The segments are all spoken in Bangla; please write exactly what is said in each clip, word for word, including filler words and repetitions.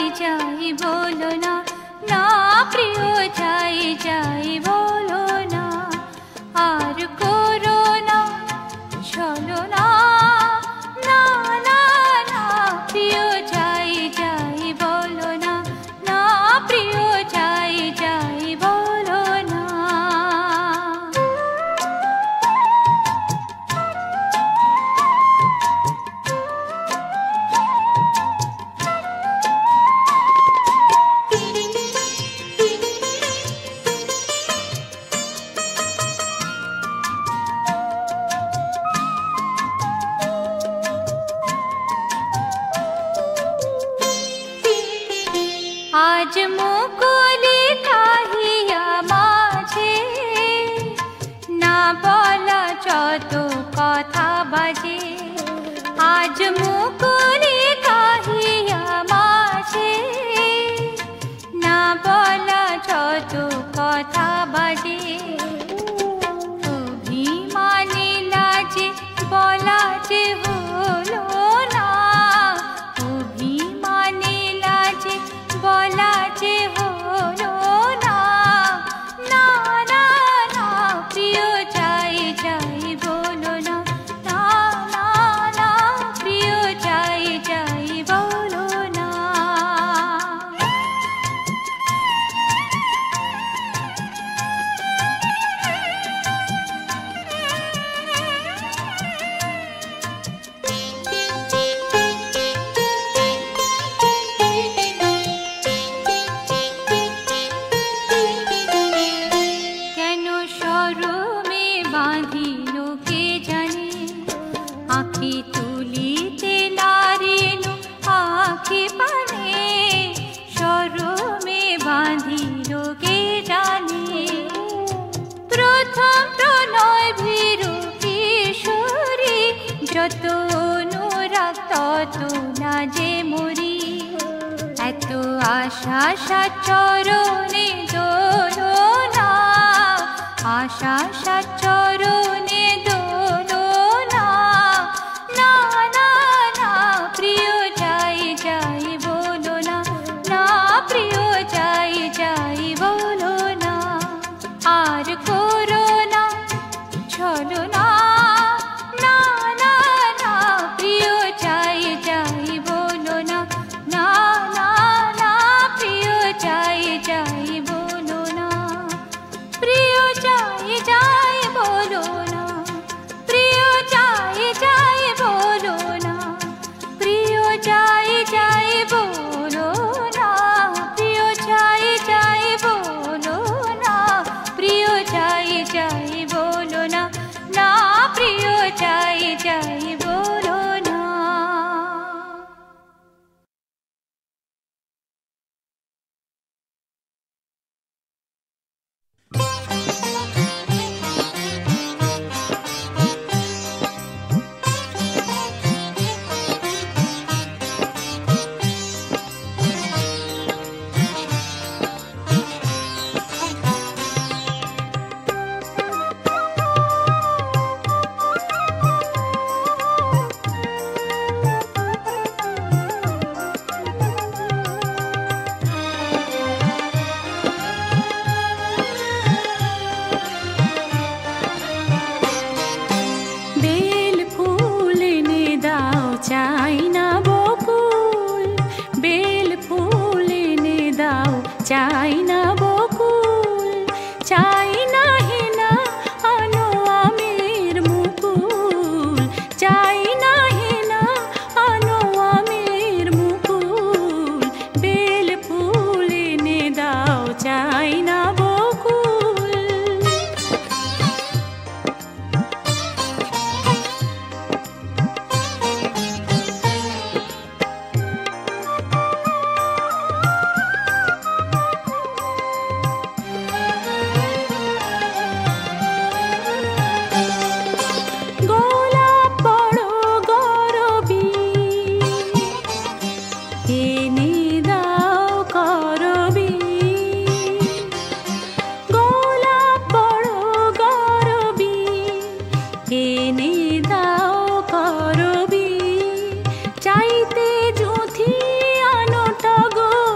যাই বলো না, না প্রিয় যাই যাই বলো না, আর করো না চলো না, না না না প্রিয় যাই যাই বলো না, না প্রিয় যাই যাই বলো না। আজ মুকুলি কাহিয়া মাঝে না বলা যত কথা বাজে, আজ মুকুলি কাহিয়া মাঝে না বলা যত কথা বাজে, অভিমানী লাজে বলা যে হলো না, অভিমানী লাজে বলা যে হলো না, না না না প্রিয় যাই যাই বলো না, না না না প্রিয় যাই যাই বলো না। কেন শরমে বাঁধিল কে জানে, আঁখি তুলিতে নারিনু আঁখি পানে, শরমে বাঁধিল কে জানে, প্রথম প্রণয় ভীরু কিশোরী, যত অনুরাগ তত লাজে মরি, এত আশা সাচরণে দোলনা, আশা সাচরণে দোলনা, না না না প্রিয় যাই যাই বলো না, না প্রিয় যাই যাই বলো না, আর করো না চলো না, না না না প্রিয় যাই যাই বলো না, না না না প্রিয় যাই যাই বলো না, প্রিয় যাই যাই বলো না, প্রিয় যাই যাই বলো না, প্রিয় যাই যাই বলো না, প্রিয় যাই যাই বলো না, প্রিয় যাই যাই বলো না, না প্রিয় যাই যাই বলো না। বেল ফুল এনে দাও চাই না বকুল, বেল ফুল এনে দাও চাই না বকুল, চাই না হেনা আনো আমের মুকুল, চাই না হেনা আনো আমের মুকুল, বেল ফুল এনে দাও চাই না বকুল। চাইতে জুথি আনো টগর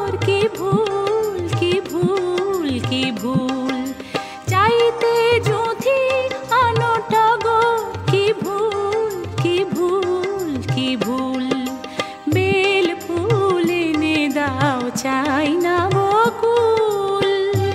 চাই না বকুল।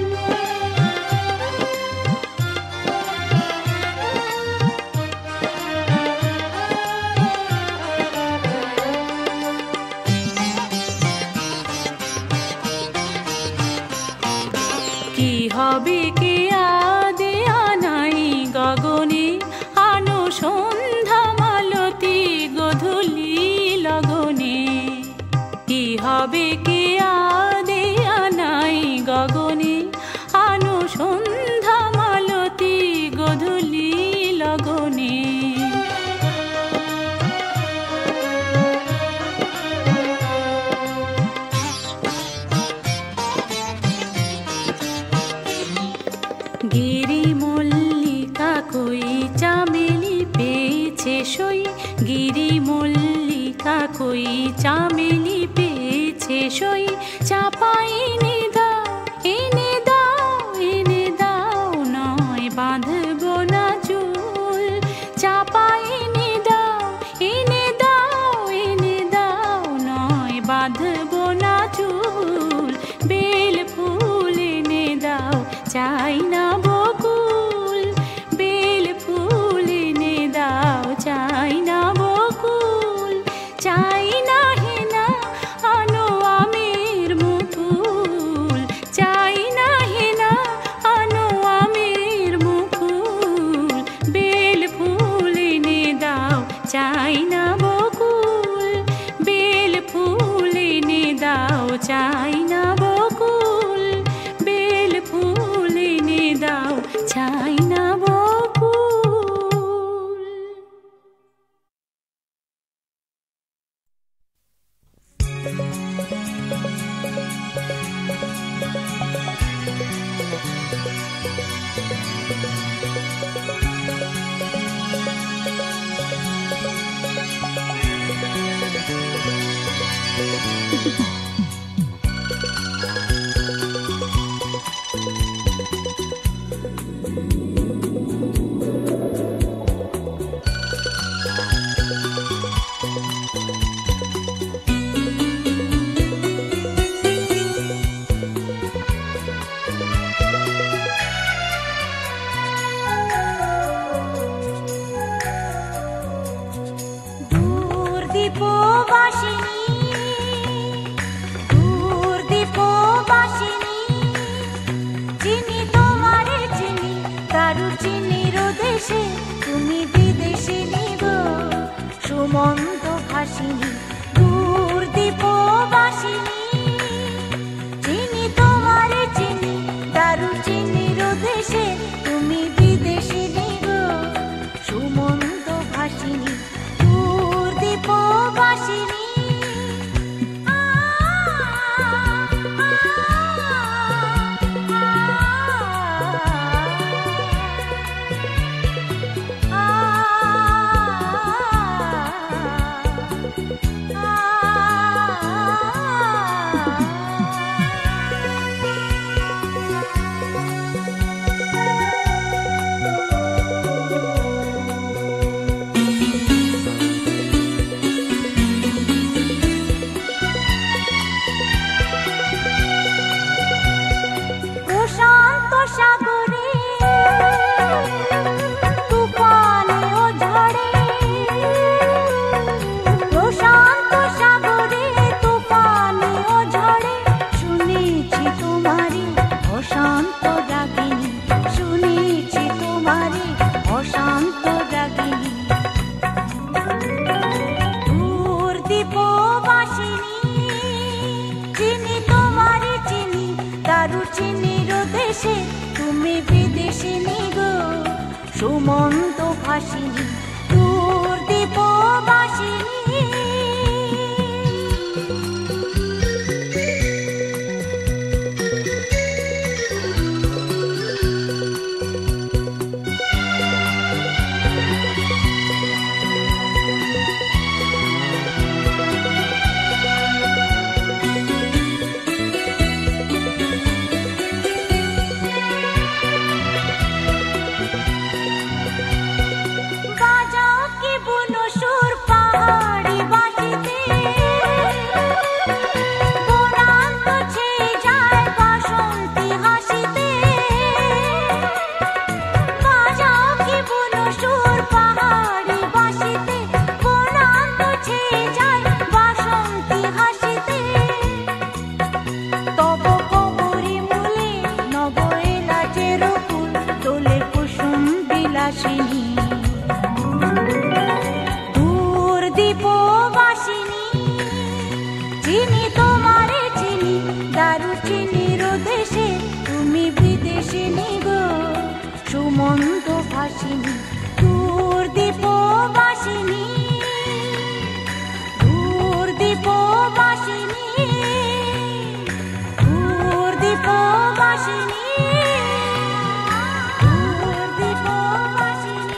কি হবে কে আদে আনাই গগনে, আনো সন্ধ্যা মালতী গধূলি লগনে। কি হবে কে আদে আনাই গগনে, আনো সন্ধ্যা মালতী গধূলি লগনে। গিরি মল্লিকা কই চামেলি পেয়েছে সই, গিরি মল্লিকা কই চামেলি পেয়েছে সই। চাপা এনে দাও এনে দাও এনে দাও, নয় বাঁধব না চুল। চাপা এনে দাও এনে দাও এনে দাও, নয় বাঁধব না চুল। বেল ফুল এনে দাও চাই না বকুল, বেল ফুল এনে দাও চাই না বকুল। চাই না হেনা আনো আমের মুকুল, চাই না হেনা আনো আমের মুকুল। বেল ফুল এনে দাও চাই না বকুল, বেল ফুল এনে দাও চাই না বকুল। বেল ফুল এনে দাও চাই না বকুল। তুমি বিদেশিনী গো সুমন্ত ভাসিনী, দূর দীপবাসিনী। চিনি তোমারে চিনি দারুচিনির দেশে, তুমি বিদেশিনী গো সুমন্ত ভাসিনী, দূর দীপবাসিনী। তুমি বিদেশিনী গো সুমন্ত ভাসিনী, দূর দীপবাসিনী। বাজাও কি বুনো সুর পাহাড় ভাসিনী দূর দীপবাসিনী দূর দীপবাসিনী দূর দীপবাসিনী দূর দীপবাসিনী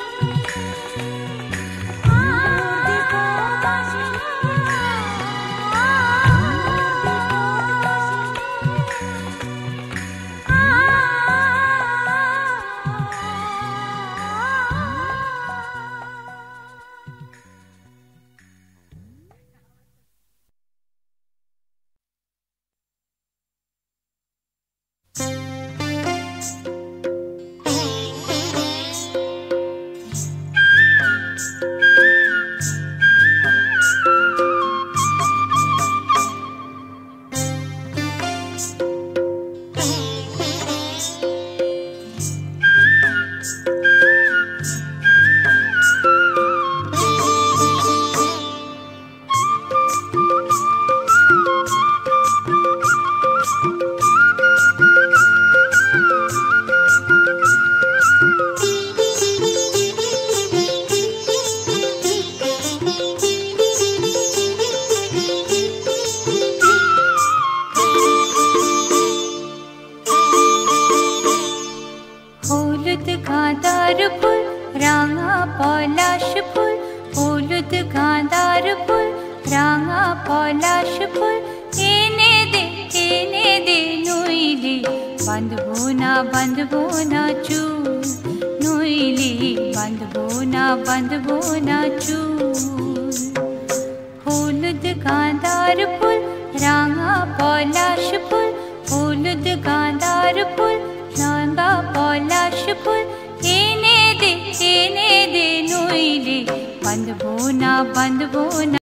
बंधबो ना बंधबो ना